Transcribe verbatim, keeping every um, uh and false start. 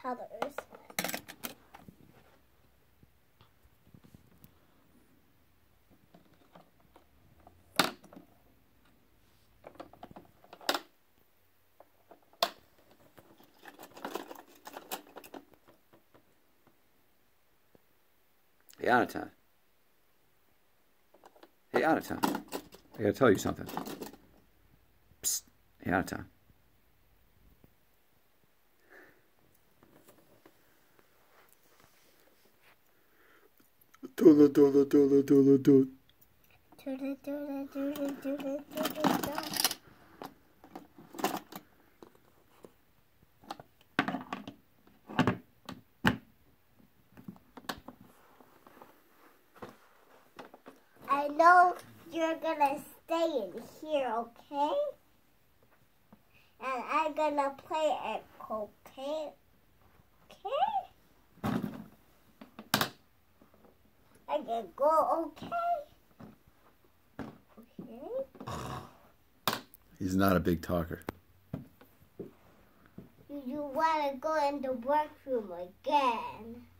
colors. Hey, Anatan. Hey, Anatan. I gotta tell you something. Psst. Hey, Anatan. Doodle, doodle, doodle, doodle, doodle. Doodle, doodle, doodle, doodle, doodle, doodle. I know you're gonna stay in here, okay? And I'm gonna play at cocaine, okay? I can go, okay? Okay? He's not a big talker. You wanna go in the workroom again?